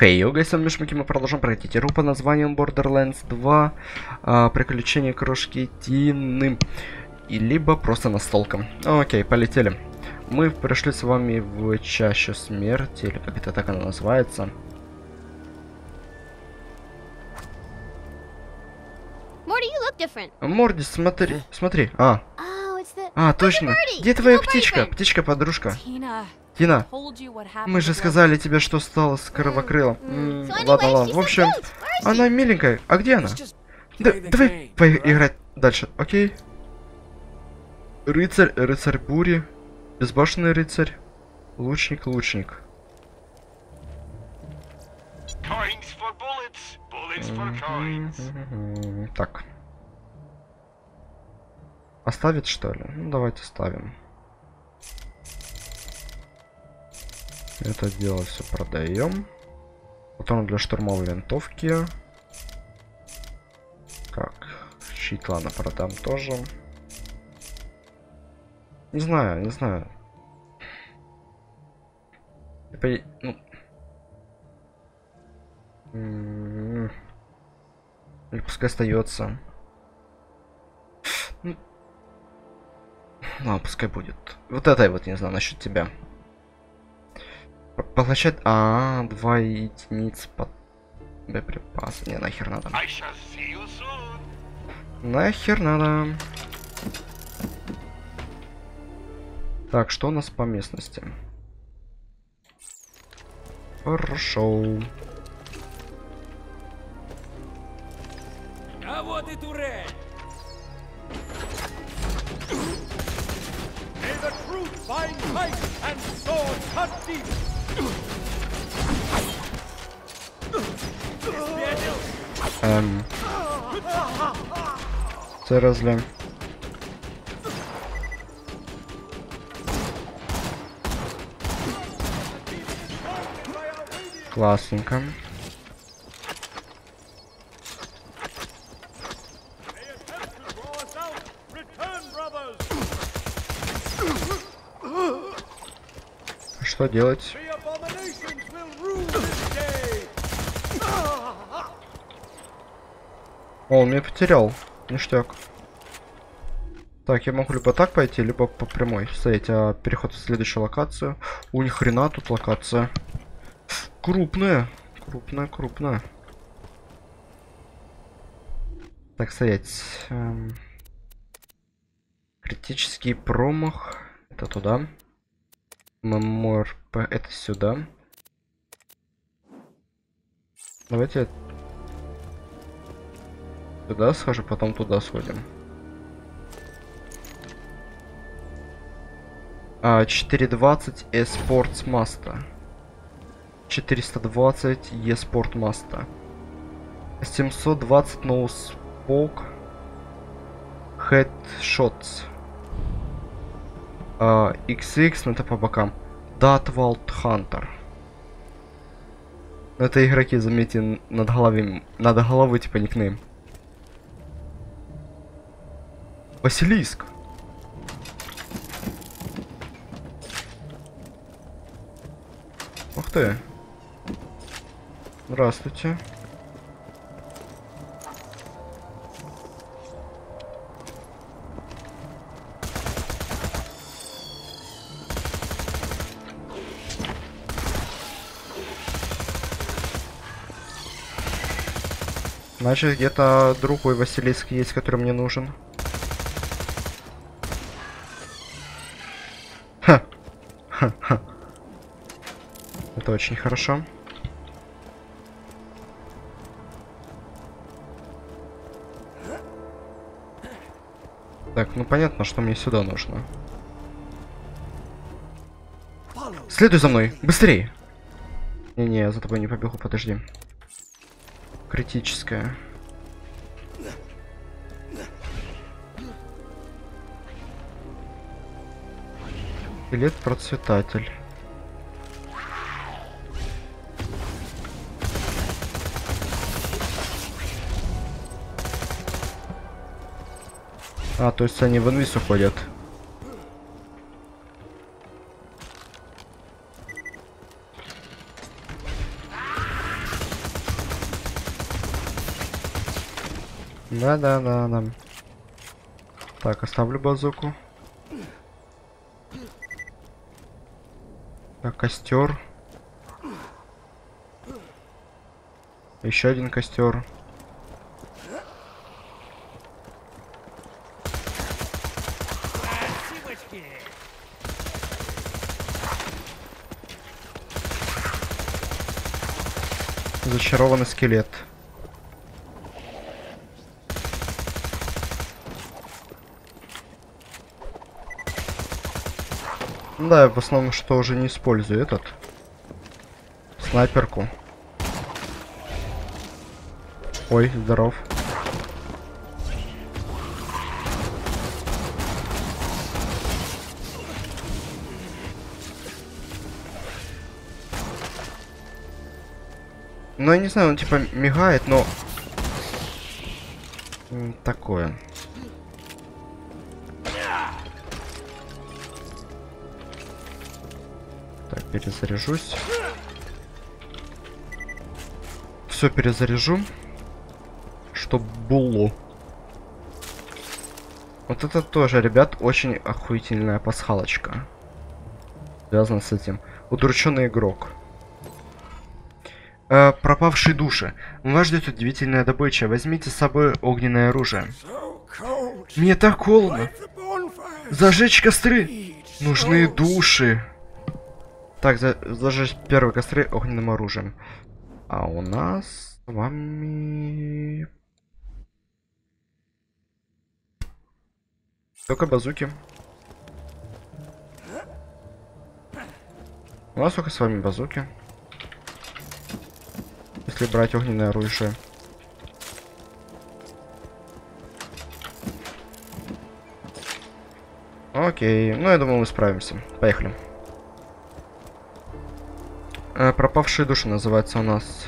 Хей, йога, с вами Шмаки, мы продолжим проходить игру под названием Borderlands 2, приключения крошки Тины, и либо просто настолка. Окей, полетели. Мы пришли с вами в чащу смерти, или как это так она называется. Морди, смотри, смотри. Точно. Где твоя птичка? Птичка-подружка. Тина, мы же сказали тебе, что стало с кровокрылом. Ладно. В общем, она миленькая. А где она? Давай поиграть дальше, окей? Рыцарь бури. Безбашенный рыцарь. Лучник. Так. Оставить, что ли? Ну, давайте ставим. Это дело все продаем. Потом для штурмовой винтовки. Так, щит, ладно, продам тоже. Не знаю. Или пускай остается. Ну, пускай будет. Вот это вот, не знаю, насчет тебя. Поглощать... 2 единиц под боеприпасы. Не, нахер надо. Нахер надо. Так, что у нас по местности? Хорошо. А вот и турель. May the truth find light and sword cut deep. Це розлям. Классненько. Что делать? О, он меня потерял. Ништяк. Так, я могу либо так пойти, либо по прямой. Стоять, переход в следующую локацию. У них хрена тут локация. Крупная. Так, стоять. Критический промах. Это туда. ММРП это сюда. Давайте туда схожу, потом туда сходим. 420 eSports Master. 420 eSport Master. 720 No Spoke Headshots. XX, это по бокам. Dotwald Hunter. Это игроки, заметьте, над головой типа никнейм. Василиск. Ух ты. Здравствуйте. Значит, где-то другой Василиск есть, который мне нужен. Ха. Это очень хорошо. Так, ну понятно, что мне сюда нужно. Следуй за мной, быстрее! Не, я за тобой не побегу, подожди. Критическая. Билет процветатель. То есть они в инвиз уходят. Да. Так, оставлю базуку. Так, костер. Еще один костер. Зачарованный скелет. Да, я в основном что уже не использую этот. Снайперку. Ой, здоров. Ну, я не знаю, он типа мигает, но... Такое. Так, перезаряжусь. Все перезаряжу. Чтоб было. Вот это тоже, ребят, очень охуительная пасхалочка. Связано с этим. Удрученный игрок. Пропавшие души. Вас ждет удивительная добыча. Возьмите с собой огненное оружие. Мне так холодно. Зажечь костры. Нужны души. Так, зажечь первые костры огненным оружием. А у нас с вами... Только базуки. У нас только с вами базуки. Если брать огненное оружие. Окей, ну я думаю, мы справимся. Поехали. Пропавшие души называется у нас.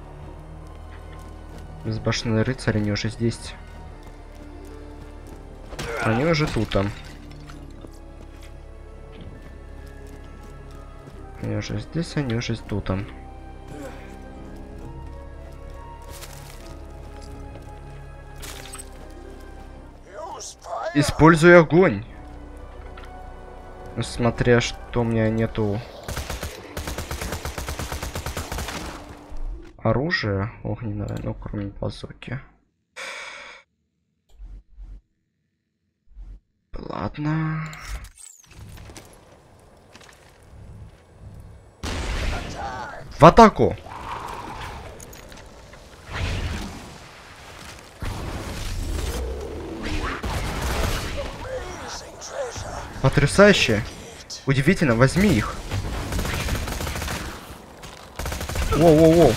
Безбашенные рыцари, они уже здесь. Они уже тут там. Они уже здесь, они уже тут там. Используй огонь. Смотря что у меня нету оружия огненного, ну кроме базуки. Ладно. В атаку! Потрясающе! Удивительно, возьми их! Воу-воу-воу!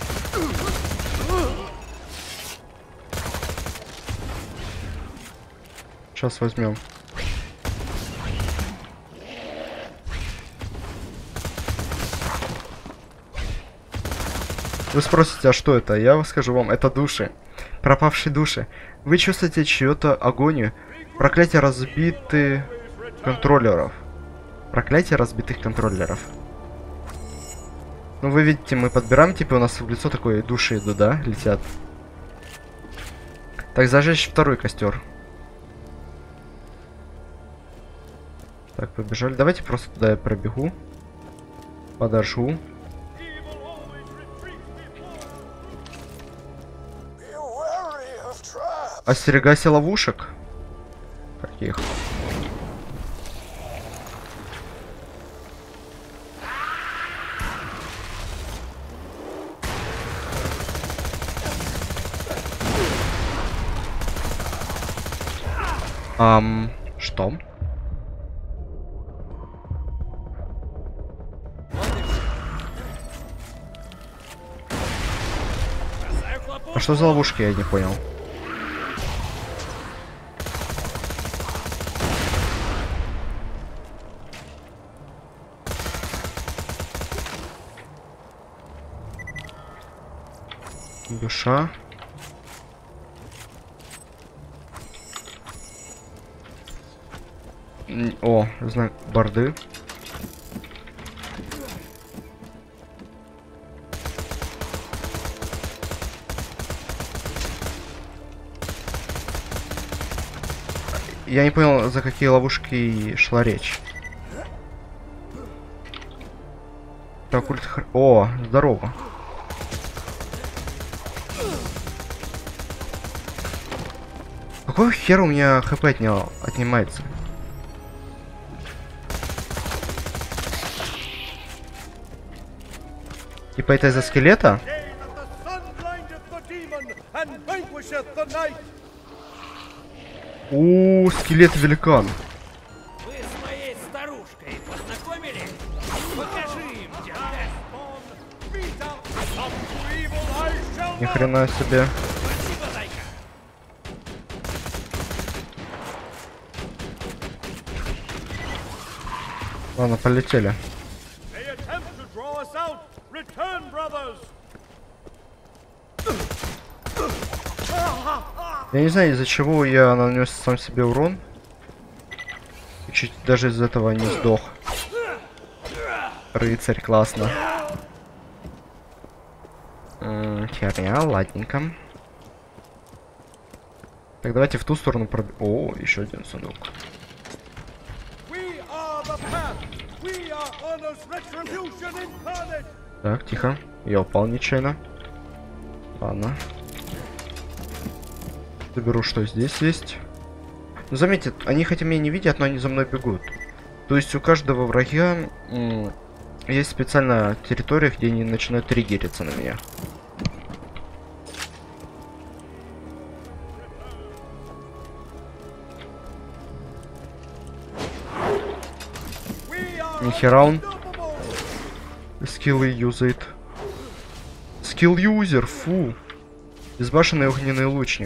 Сейчас возьмем. Вы спросите, а что это? Я скажу вам, это души. Пропавшие души. Вы чувствуете чью-то агонию. Проклятие разбитых контроллеров. Проклятие разбитых контроллеров. Ну вы видите, мы подбираем, типа у нас в лицо такое души идут, да, летят. Так, зажечь второй костер. Так, побежали. Давайте просто туда я пробегу. Подожгу. Остерегайся ловушек. Каких? Что? А что за ловушки, я не понял. Душа. О, знак борды. я не понял, за какие ловушки шла речь. Так, о, здорово. Какого хера у меня хп отнимается? Типа это из-за скелета? У, скелет-великан. Вы с моей старушкой познакомились? Покажи им, Ни хрена себе. Спасибо, зайка. Ладно, полетели. Я не знаю, из-за чего я нанес сам себе урон. И чуть даже из этого не сдох. Рыцарь, классно. Херня, ладненько. Так, давайте в ту сторону пробежим. О, еще один сундук. Так, тихо. Я упал нечаянно. Ладно. Заберу, что здесь есть. Ну, заметьте, они хотя меня не видят, но они за мной бегут. То есть у каждого врага есть специальная территория, где они начинают триггериться на меня. Нихера он скиллы юзает. Скилл юзер, фу. Безбашенный огненный лучник.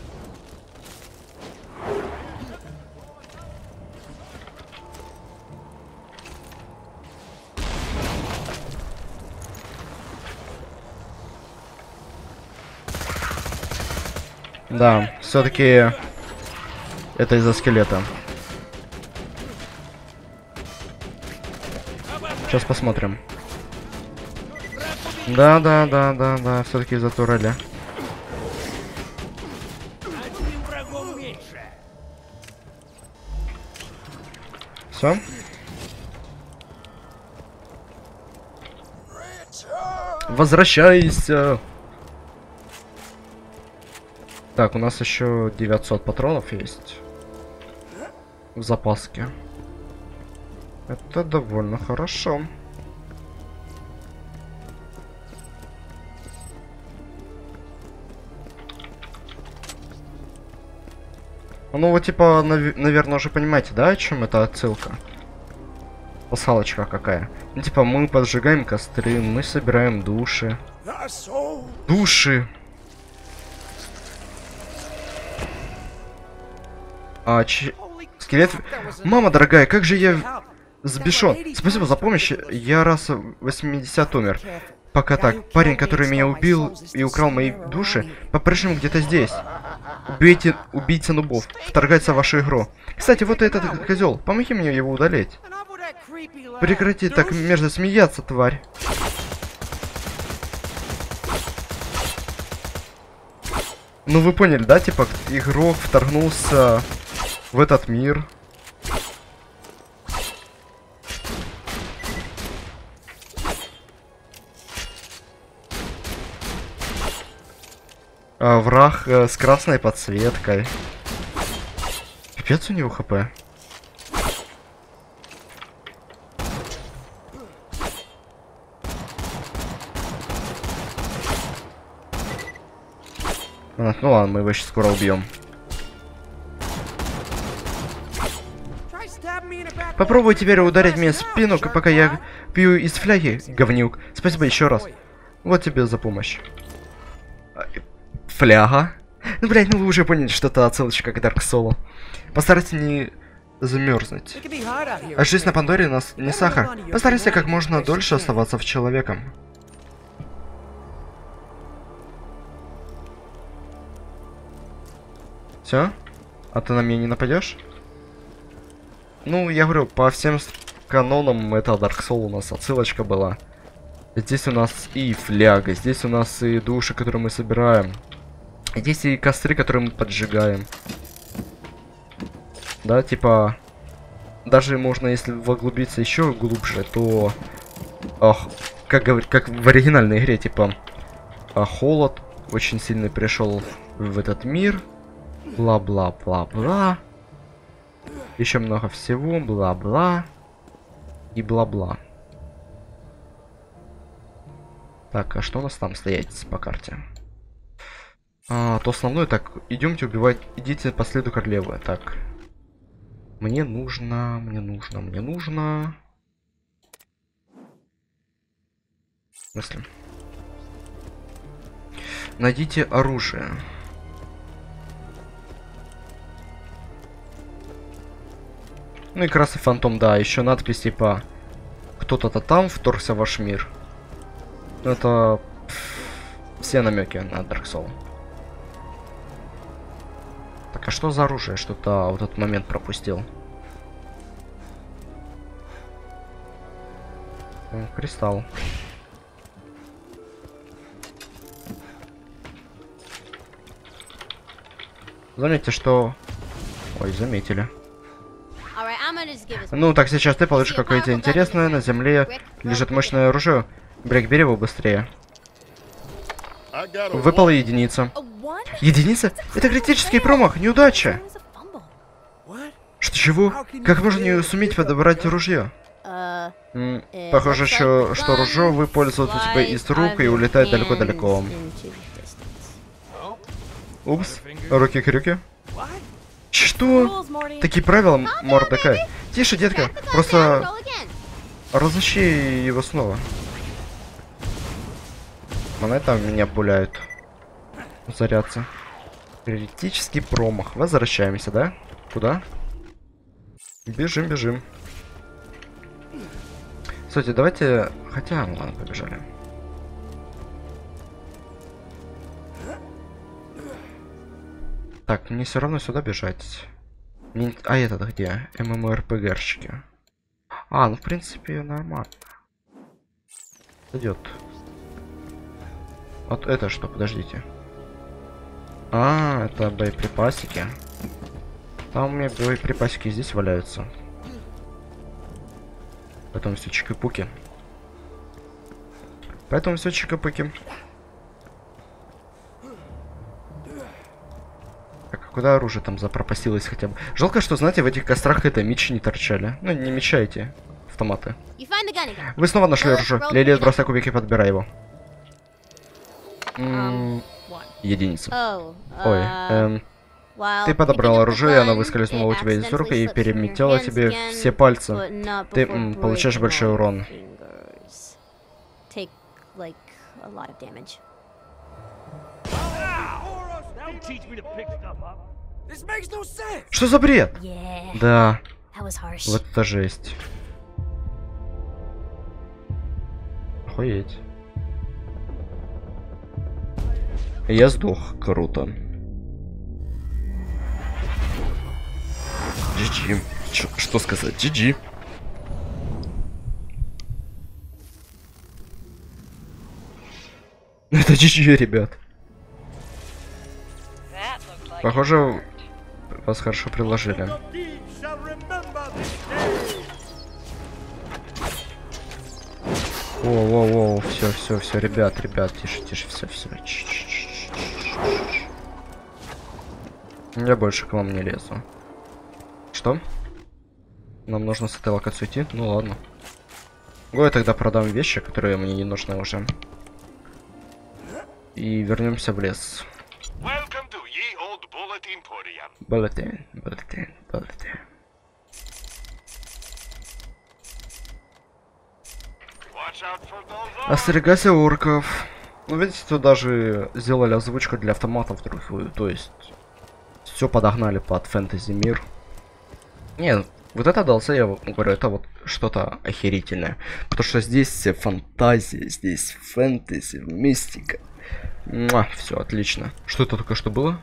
Да, все-таки это из-за скелета. Сейчас посмотрим. Да, все-таки из-за турели. Одним врагом меньше. Все? Возвращайся! Так, у нас еще 900 патронов есть в запаске. Это довольно хорошо. Ну вот типа, наверное, уже понимаете, да, о чем это отсылка? Пасхалочка какая. Ну типа, мы поджигаем костры, мы собираем души. Души! Скелет... Мама дорогая, как же я взбешен. Спасибо за помощь. Я раз 80 умер. Пока так. Парень, который меня убил и украл мои души, по-прежнему где-то здесь. Убийца нубов. Вторгается в вашу игру. Кстати, вот этот козел. Помоги мне его удалить. Прекрати так мерзко смеяться, тварь. Ну вы поняли, да? Типа, игрок вторгнулся в этот мир. Враг с красной подсветкой. Пипец у него хп. Ну ладно, мы его сейчас скоро убьем. Попробуй теперь ударить мне в спину, пока я пью из фляги, говнюк. Спасибо еще раз. Вот тебе за помощь. Фляга? Ну, блядь, ну вы уже поняли, что это отсылочка к Dark Souls. Постарайся не замерзнуть. А жизнь на Пандоре у нас не сахар. Постарайся как можно дольше оставаться в человеком. Все? А ты на меня не нападешь? Ну, я говорю, по всем канонам это Dark Souls у нас отсылочка была. Здесь у нас и фляга, здесь у нас и души, которые мы собираем. Здесь и костры, которые мы поджигаем. Да, типа... Даже можно, если углубиться еще глубже, то... как в оригинальной игре, типа... холод очень сильно пришел в этот мир. Бла-бла-бла-бла. Еще много всего. Бла-бла. И бла-бла. Так, а что у нас там стоять по карте? То основное, так, идемте убивать, идите по следу королевы. Так. Мне нужно. В смысле? Найдите оружие. Ну и красный фантом, да, еще надпись типа кто-то там вторгся в ваш мир. Это все намеки на Dark Souls. Так, а что за оружие? Что-то в этот момент пропустил. Кристалл. Заметьте, что... Ой, заметили. Ну, так сейчас ты получишь какое-то интересное. На земле лежит мощное оружие. Брейк, бери его быстрее. Выпала единица. Единица? Это критический промах, неудача. Что, чего? Как можно не суметь подобрать ружье? Похоже, что ружье выпользуется у тебя из рук и улетает далеко-далеко. Упс, руки-крюки. Что? Такие правила, Мордекай. Тише, детка, просто разыщи его снова. Монеты меня пуляют. Зарядцы. Критический промах. Возвращаемся, да? Куда? Бежим, бежим. Кстати, давайте... Хотя, ну ладно, побежали. Так, мне все равно сюда бежать. А этот где? ММО-РПГшки. Ну в принципе нормально. Идет. Вот это что, подождите. Это боеприпасики. Там у меня боеприпасики здесь валяются. Поэтому все чики-пуки. Так, а куда оружие там запропастилось хотя бы? Жалко, что, знаете, в этих кострах это мечи не торчали. Ну, не меча эти автоматы. Вы снова нашли оружие. Лили, бросай кубики, подбирай его. Единица. Ой, ты подобрал оружие, и оно выскользнуло у тебя из рук и переметело тебе все пальцы. Ты получаешь большой урон. Что за бред? Да. Вот это жесть. Охуеть. Я сдох. Круто. GG. Что сказать? GG. Это GG, ребят. Похоже, вас хорошо приложили. Воу, все, ребят, тише, все. Я больше к вам не лезу. Что? Нам нужно с этой локации уйти? Ну ладно. Я тогда продам вещи, которые мне не нужны уже. И вернемся в лес. Bulletin. Остерегайся орков. Ну, видите, тут даже сделали озвучку для автоматов другую. То есть, все подогнали под фэнтези мир. Не, вот это DLC, я говорю, это вот что-то охерительное. Потому что здесь фантазия, здесь фэнтези, мистика. Все, отлично. Что это только что было?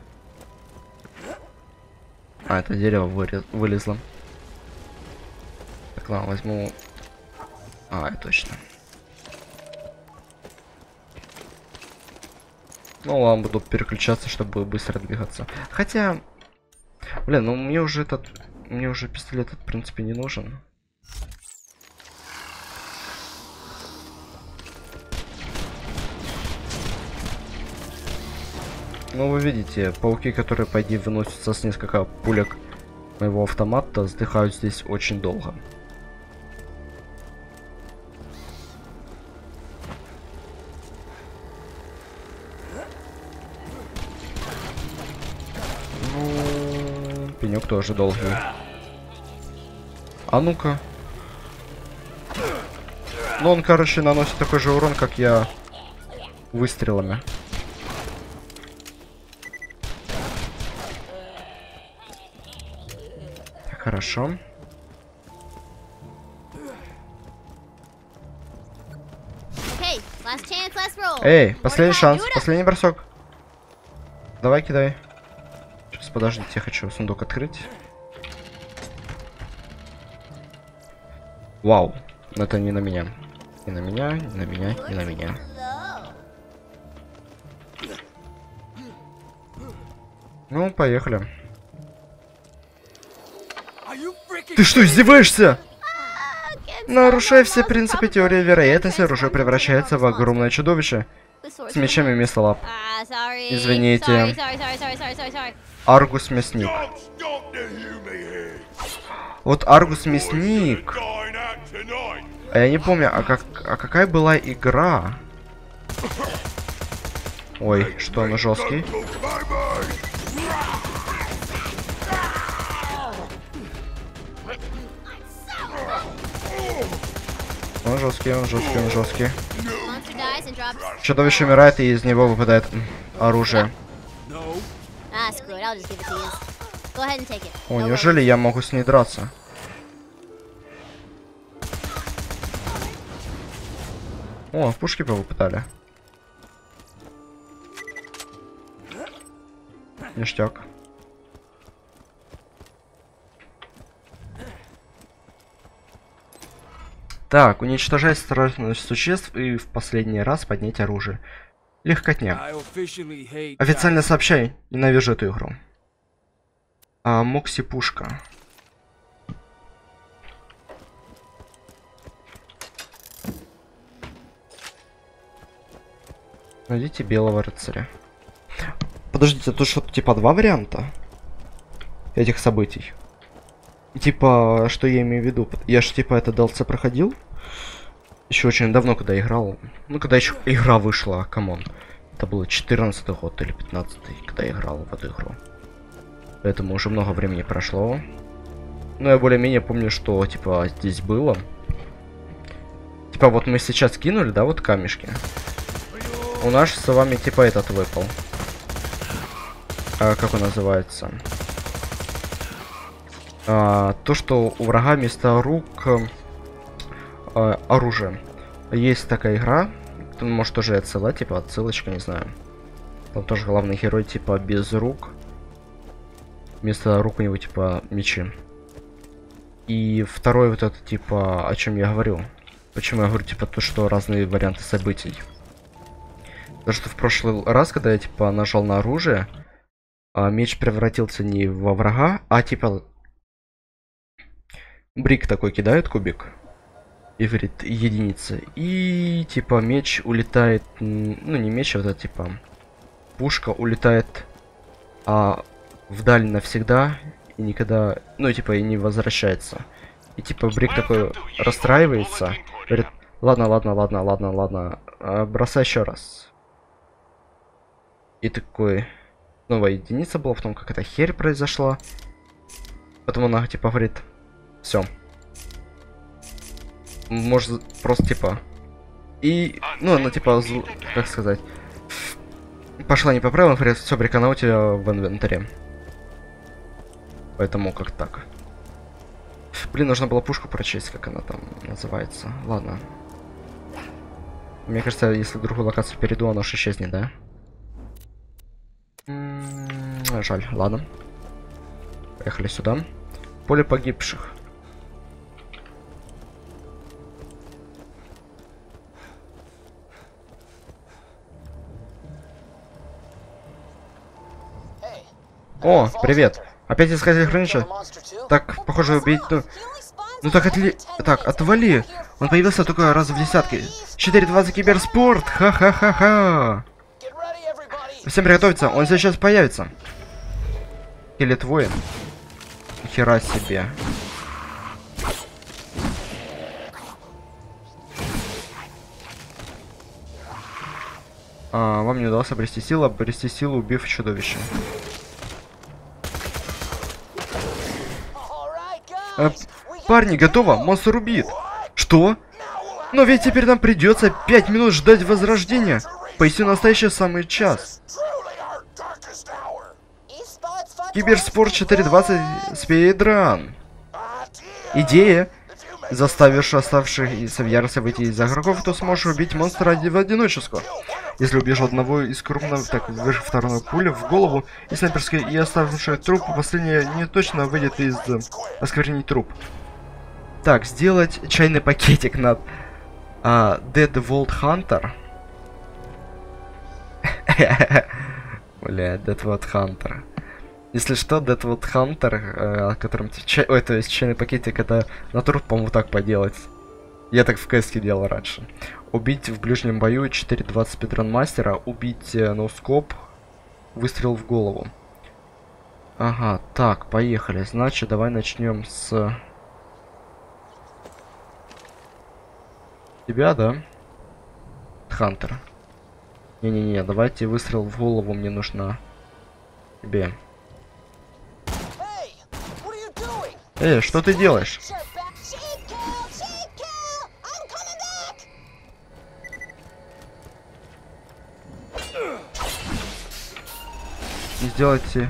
Это дерево вылезло. Так, ладно, возьму... точно. Ну ладно, буду переключаться, чтобы быстро двигаться. Хотя... Блин, ну мне уже этот... мне уже пистолет, в принципе, не нужен. Ну, вы видите, пауки, которые, по идее, выносятся с несколько пулек моего автомата, вздыхают здесь очень долго. Ну, пенек тоже долгий. А ну-ка. Ну, он, короче, наносит такой же урон, как я выстрелами. Хорошо. Эй, последний шанс, последний бросок. Давай, кидай. Сейчас, подождите, я хочу сундук открыть. Вау, это не на меня. Не на меня, не на меня, не на меня. Ну, поехали. Ты что, издеваешься? Нарушая все принципы теории вероятности, оружие превращается в огромное чудовище. С мечами вместо лап. Извините. Аргус Мясник. Вот Аргус Мясник. А я не помню, а какая была игра? Ой, что он жесткий. Он жесткий, он жесткий, он жесткий. Чудовище умирает, и из него выпадает оружие. О, неужели я могу с ней драться? О, пушки повыпадали. Ништяк. Так, уничтожать старательных существ и в последний раз поднять оружие. Легкотня. Официально сообщай, ненавижу эту игру. Мокси пушка. Найдите белого рыцаря. Подождите, тут что-то типа два варианта этих событий. Типа, что я имею в виду? Я же типа это DLC проходил. Еще очень давно, когда играл. Ну, когда еще игра вышла, камон. Это было 14-й год или 15-й, когда я играл в эту игру. Поэтому уже много времени прошло. Но я более-менее помню, что типа здесь было. Типа вот мы сейчас кинули, да, вот камешки. У нас с вами типа этот выпал. Как он называется? То, что у врага вместо рук оружие. Есть такая игра. Тут может тоже отсылать, типа отсылочка, не знаю. Там тоже главный герой типа без рук. Вместо рук у него типа мечи. И второй вот это типа, о чем я говорю. Почему я говорю типа то, что разные варианты событий. Потому что в прошлый раз, когда я типа нажал на оружие, меч превратился не во врага, а типа брик такой кидает, кубик. И говорит, единица. И типа меч улетает. Ну не меч, а вот это типа пушка улетает вдаль навсегда. И никогда. Ну типа и не возвращается. И типа брик такой расстраивается. Говорит, ладно. Бросай еще раз. И такой. Новая единица была в том, как эта херь произошла. Потом она типа говорит. Все. Может просто типа. И. Ну, она типа, как сказать. Пошла не по правилам, говорит, все, брикана у тебя в инвентаре. Поэтому как так. Блин, нужно было пушку прочесть, как она там называется. Ладно. Мне кажется, если в другую локацию перейду, она уж исчезнет, да? Жаль, ладно. Поехали сюда. Поле погибших. О, привет. Опять искать хранича? Так, похоже, убить... Ну так, так, отвали. Он появился только раз в десятке. 4.20 киберспорт. Ха-ха-ха-ха. Всем приготовиться, он сейчас появится. Или твой. Хера себе. Вам не удалось обрести силу, убив чудовище. Парни, готово, монстр убит. Что? Но ведь теперь нам придется 5 минут ждать возрождения. Поистину настоящий самый час. Киберспорт 4.20 спидран. Идея. Заставишь оставшихся в ярости выйти из игроков, то сможешь убить монстра в одиночку. Если убьешь одного из крупных, так выжив вторую пулю в голову и снайперской, и оставший труп, последнее не точно выйдет из осквернить труп. Так, сделать чайный пакетик над Dead Vault Hunter. Бля, Dead Vault Hunter. Если что, Dead Vault Hunter, о котором... Ой, то есть чайный пакетик, это на труп, по-моему, так поделать. Я так в кэске делал раньше. Убить в ближнем бою 4.20 спидран мастера. Убить ноускоп. Выстрел в голову. Ага, так, поехали. Значит, давай начнем с... Тебя, да? Хантер. Не-не-не, давайте выстрел в голову мне нужно. Тебе. Эй, что ты делаешь? Не сделайте.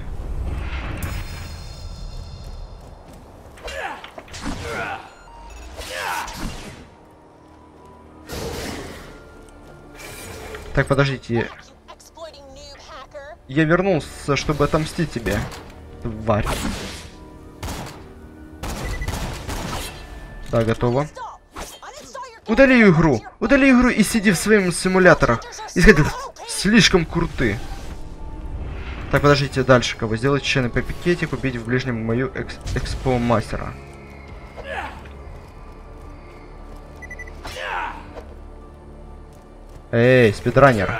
Так, подождите. Я вернулся, чтобы отомстить тебе, тварь. Да, готово. Удали игру. Удали игру и сиди в своем симуляторах. Искатели слишком круты. Так, подождите, дальше кого? Сделать чайный пакетик, убить в ближнем мою экспо мастера. Эй, спидранер.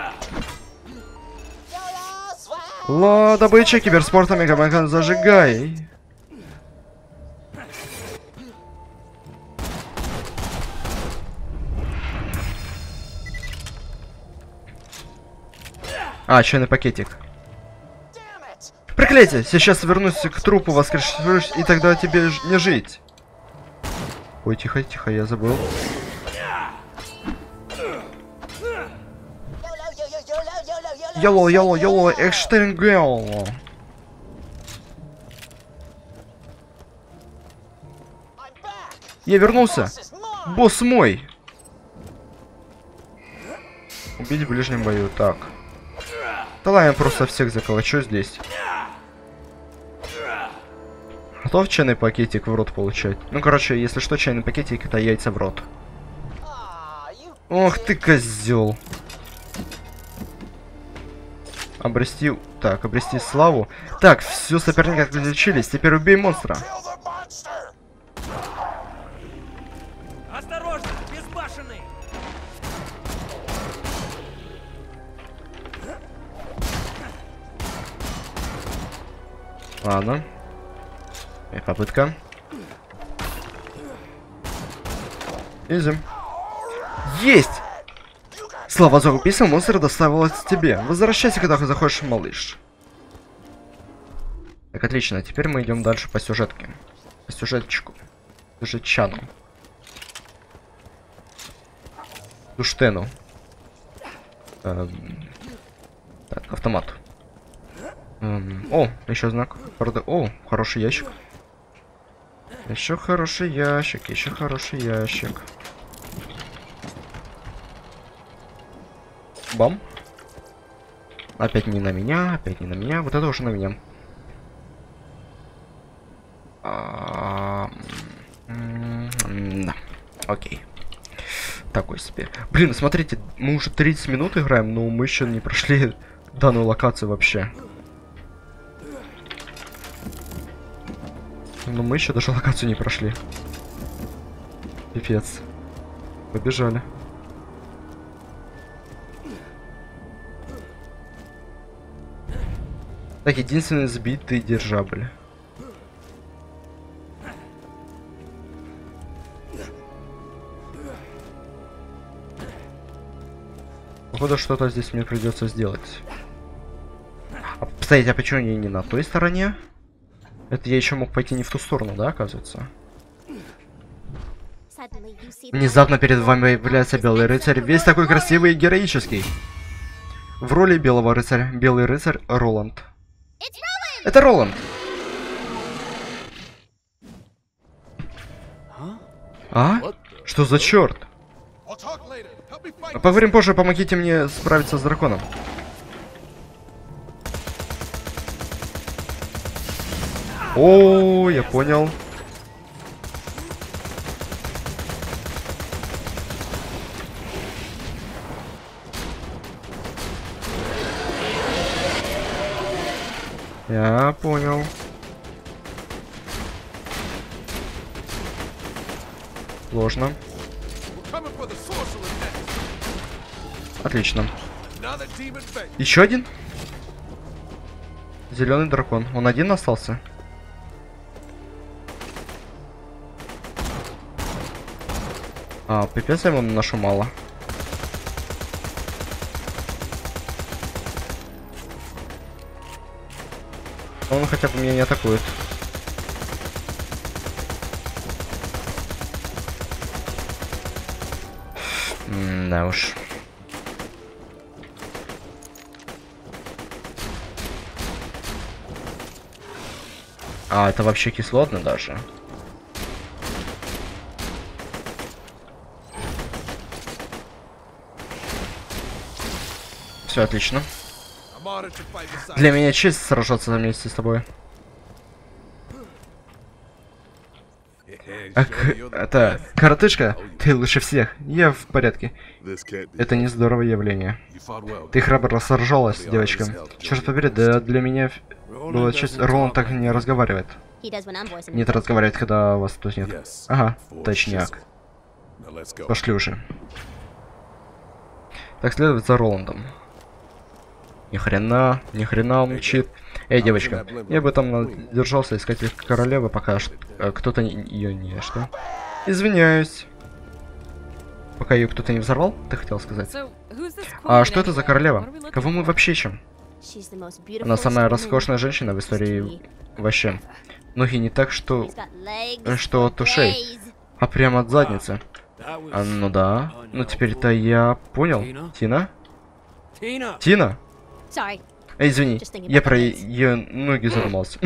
Ла, добыча, киберспорта, мегамэкан, зажигай. Чайный пакетик. Проклятие! Сейчас вернусь к трупу, воскрешусь, и тогда тебе не жить. Ой, тихо, тихо, я забыл. Йоло, Экштерингел. Я вернулся. Босс мой. Убить в ближнем бою, так. Да ладно, я просто всех заколочу здесь. Готов чайный пакетик в рот получать? Ну, короче, если что, чайный пакетик — это яйца в рот. Ох ты, козел. Обрести... Так, обрести славу. Так, все, соперники отключились. Теперь убей монстра. Осторожно, безбашенный! Ладно. И попытка. Изи. Есть! Слава зарубисом, монстр доставилась тебе. Возвращайся, когда захочешь, малыш. Так, отлично. Теперь мы идем дальше по сюжетке. По сюжетчику. Сюжетчану. Душтену. Так, автомат. О, еще знак. Правда, о, хороший ящик. Еще хороший ящик, еще хороший ящик. Бам. Опять не на меня, опять не на меня. Вот это уже на меня. Да. Окей. Такой себе. Блин, смотрите, мы уже 30 минут играем, но мы еще не прошли данную локацию вообще. Но мы еще даже локацию не прошли. Пипец. Побежали. Так, единственный сбитый дирижабль. Походу, что-то здесь мне придется сделать. Кстати, а почему я не на той стороне? Это я еще мог пойти не в ту сторону, да, оказывается? Внезапно перед вами является Белый Рыцарь, весь такой красивый и героический. В роли Белого Рыцаря, Белый Рыцарь Роланд. Это Роланд! А? Что за черт? Поговорим позже, помогите мне справиться с драконом. О, я понял. Я понял. Сложно. Отлично. Еще один? Зеленый дракон. Он один остался? А, пипец, я ему наношу мало. Он хотя бы меня не атакует. Да уж. А, это вообще кислотно даже. Все отлично. Для меня честь сражаться вместе с тобой. Это коротышка, ты лучше всех. Я в порядке. Это не здоровое явление. Ты храбро сражалась, девочка. Черт побери, да для меня была честь. Роланд так не разговаривает. Нет, разговаривает, когда вас тут нет. Ага, точняк. Пошли уже. Так, следовать за Роландом. Ни хрена он мчит. Эй, девочка, я бы там держался искатель королевы, пока кто-то ее не... Что? Извиняюсь. Пока ее кто-то не взорвал, ты хотел сказать? А что это за королева? Кого мы вообще ищем? Она самая роскошная женщина в истории вообще. Ноги не так, что от ушей, а прямо от задницы. А, ну да. Ну теперь-то я понял. Тина? Тина? Эй, извини, я про ее ноги задумался.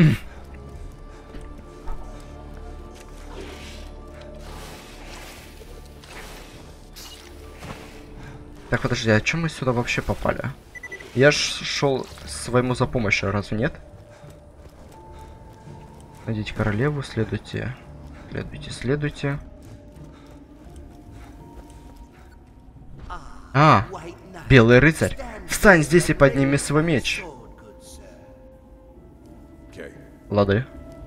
Так, подожди, а чем мы сюда вообще попали? Я ж шел своему за помощью, разве нет? Найдите королеву, следуйте. Следуйте. А, Белый Рыцарь. Встань здесь и подними свой меч. Лады.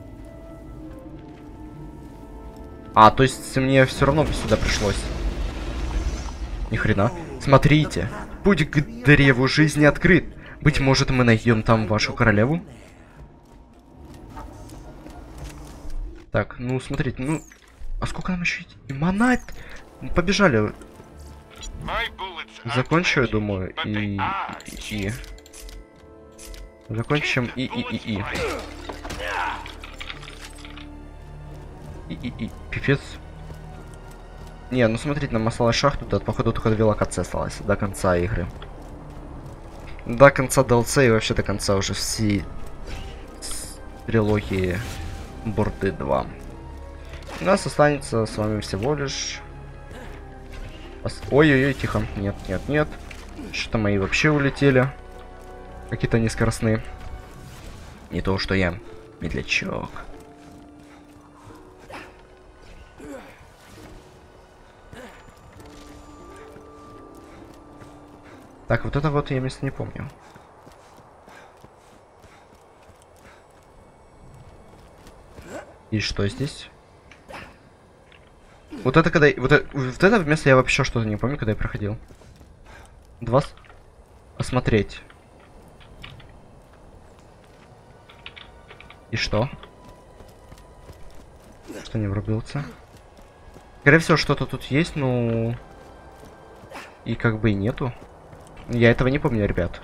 А, то есть мне все равно сюда пришлось. Ни хрена. Смотрите, путь к древу жизни открыт. Быть может, мы найдем там вашу королеву? Так, ну смотрите, ну... А сколько нам еще идти? Манать! Побежали. Закончу, я думаю, и... Закончим и. Пипец. Не, ну смотрите, нам осталась шахта, тут, походу, только 2 локации осталось до конца игры. До конца DLC и вообще до конца уже всей трилогии Борды 2. У нас останется с вами всего лишь... Ой-ой-ой, тихо. Нет. Что-то мои вообще улетели. Какие-то нескоростные. Не то, что я. Медлячок. Так, вот это вот я место не помню. И что здесь? Вот это когда... Вот это место я вообще что-то не помню, когда я проходил. Осмотреть. И что? Что не врубился? Скорее всего, что-то тут есть, ну... И как бы и нету. Я этого не помню, ребят.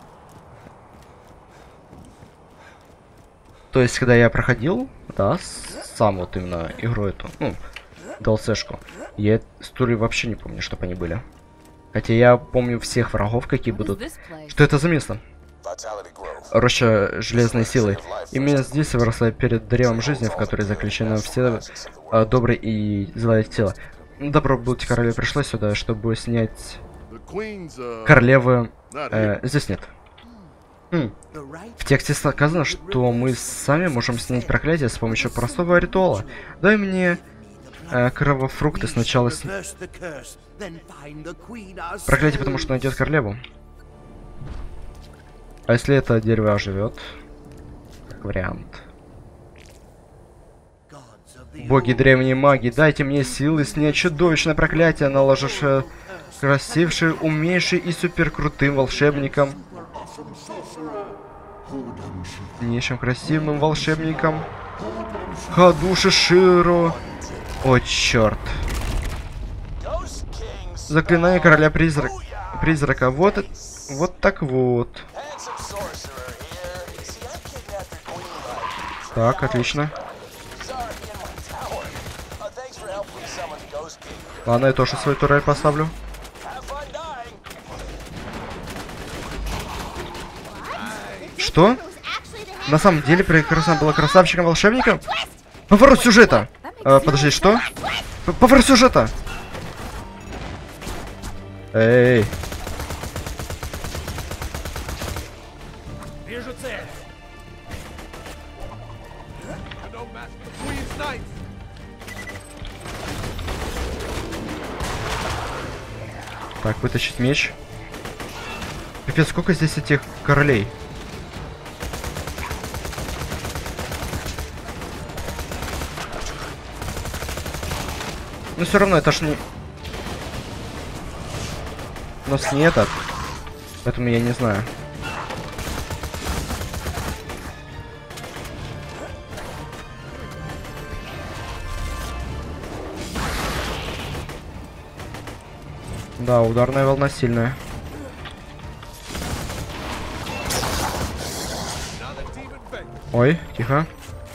То есть, когда я проходил, да, сам вот именно игру эту, ну, DLC-шку, я историю вообще не помню, чтобы они были. Хотя я помню всех врагов, какие будут. Что это за место? Роща железной силы. Именно здесь выросла перед древом жизни, в которой заключено все доброе и злое тело. Добро быть королеве пришло сюда, чтобы снять королевы. Здесь нет. В тексте сказано, что мы сами можем снять проклятие с помощью простого ритуала. Дай мне кровофрукты сначала проклятие, потому что найдет королеву. А если это дерево оживет? Как вариант. Боги древней магии, дайте мне силы снять чудовищное проклятие, наложившее красивший, умнейший и суперкрутым волшебникам. Нейшим красивым волшебником. Хадуши Широ. О, черт. Заклинание короля призрака. Вот так вот. Так, отлично. Ладно, я тоже свой турель поставлю. Что? На самом деле прекрасно была красавчиком-волшебником? Поворот сюжета! Подожди, что? Поворот сюжета! Эй! Вижу цель. Так, вытащить меч. Пипец, сколько здесь этих королей? Но все равно это ж не... У нас не этот. Поэтому я не знаю. Да, ударная волна сильная. Ой, тихо.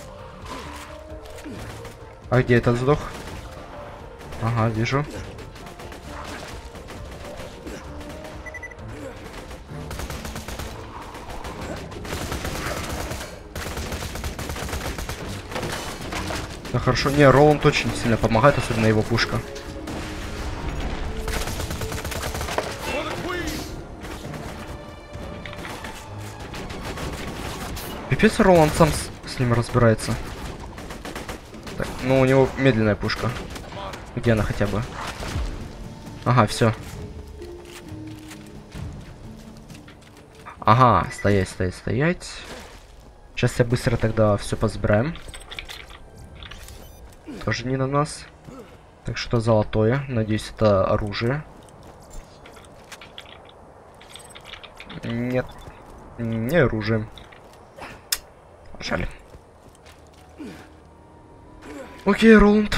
А где этот сдох? Ага, вижу. Да хорошо. Не, Роланд очень сильно помогает, особенно его пушка. Пипец, Роланд сам с ним разбирается. Так, ну у него медленная пушка. Где она хотя бы? Ага, все. Ага, стоять. Сейчас я быстро тогда все позбираем. Тоже не на нас. Так что золотое. Надеюсь, это оружие. Нет. Не оружие. Жаль. Окей, Роланд.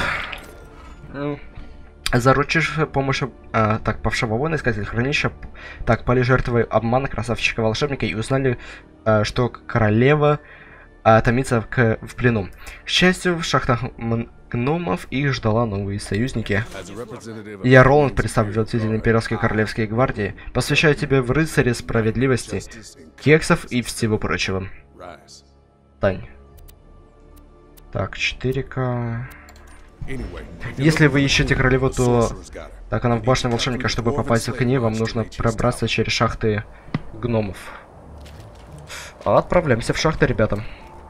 Заручишь помощью... так, павшего воина, искатель хранища. Так, пали жертвы обмана красавчика-волшебника и узнали, что королева томится в плену. К счастью, в шахтах гномов их ждала новые союзники. Я, Роланд, представитель Имперской Королевской Гвардии, посвящаю тебе в рыцаре справедливости, кексов и всего прочего. Тань. Так, 4К... Если вы ищете королеву, то... Так, она в башне волшебника. Чтобы попасть к ней, вам нужно пробраться через шахты гномов. Отправляемся в шахты, ребята.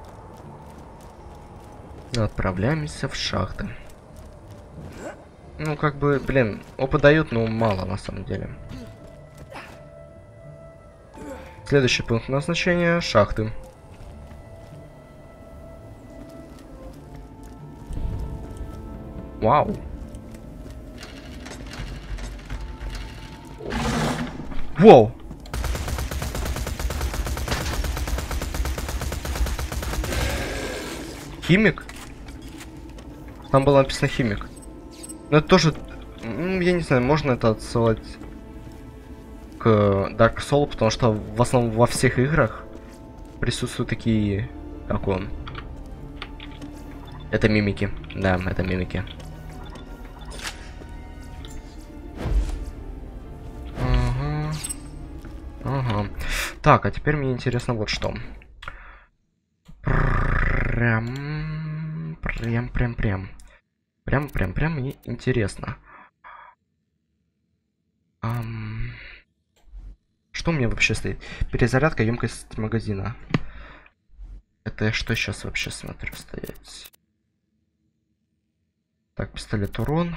Отправляемся в шахты. Ну, как бы, блин, опыт дают, но мало на самом деле. Следующий пункт назначения — шахты. Вау. Вау. Химик? Там было написано химик. Но это тоже... я не знаю, можно это отсылать к Dark Souls, потому что в основном во всех играх присутствуют такие... Как он? Это мимики. Да, это мимики. Ага. Ага. Так, а теперь мне интересно вот что. Прям мне интересно. Что у меня вообще стоит? Перезарядка, емкость магазина. Это я что сейчас вообще смотрю стоять? Так, пистолет урон.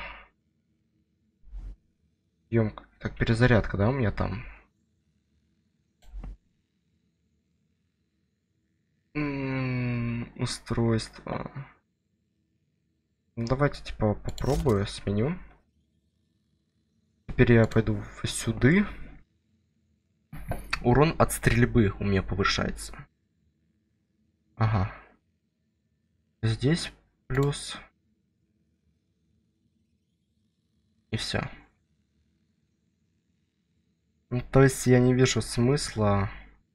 Так, перезарядка, да, у меня там? Устройство. Ну, давайте, типа, попробую, сменю. Теперь я пойду сюда. Урон от стрельбы у меня повышается. Ага. Здесь плюс. И все. Ну, то есть я не вижу смысла.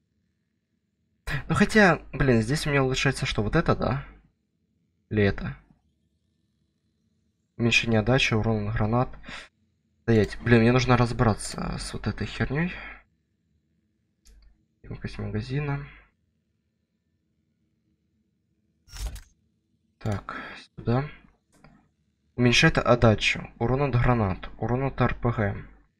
Ну хотя, блин, здесь у меня улучшается что? Вот это, да? Или это? Уменьшение отдачи, урон гранат. Стоять. Блин, мне нужно разобраться с вот этой херней. Емкость магазина. Так, сюда. Уменьшает отдачу. Урон от гранат. Урон от РПГ.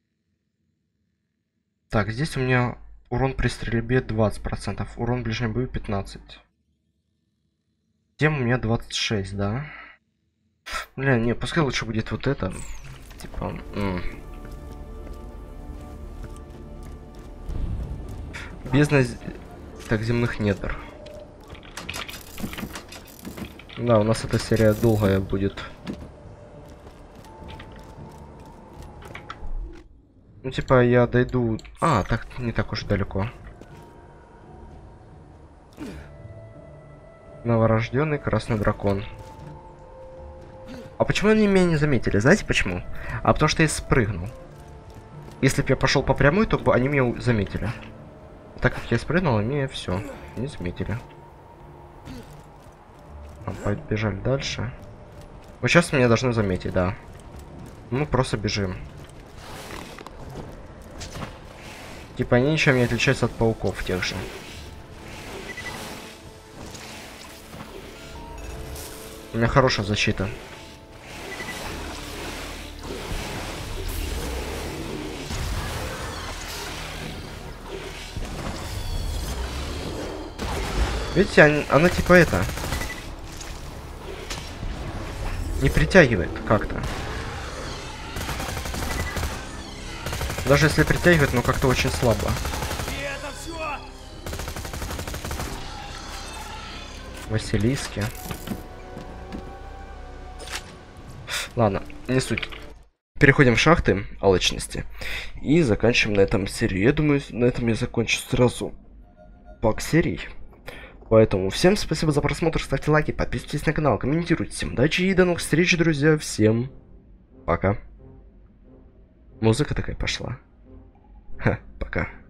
Так, здесь у меня урон при стрельбе 20%. Урон в ближнем бою 15%. Тем у меня 26, да? Бля, не, пускай лучше будет вот это. Типа... Бездна... Так, земных недр. Да, у нас эта серия долгая будет. Ну, типа, я дойду... А, так, не так уж далеко. Новорожденный красный дракон. А почему они меня не заметили? Знаете почему? А потому что я спрыгнул. Если бы я пошел по прямой, то бы они меня заметили. Так как я спрыгнул, они все не заметили. Побежали дальше. Вот сейчас меня должны заметить, да. Мы просто бежим. Типа они ничем не отличаются от пауков тех же. У меня хорошая защита. Видите, она типа это... Не притягивает как-то. Даже если притягивает, но как-то очень слабо. Василиски. Ладно, не суть. Переходим в шахты алчности. И заканчиваем на этом серию. Я думаю, на этом я закончу сразу пак серий. Поэтому всем спасибо за просмотр, ставьте лайки, подписывайтесь на канал, комментируйте. Всем удачи и до новых встреч, друзья. Всем пока. Музыка такая пошла. Ха, пока.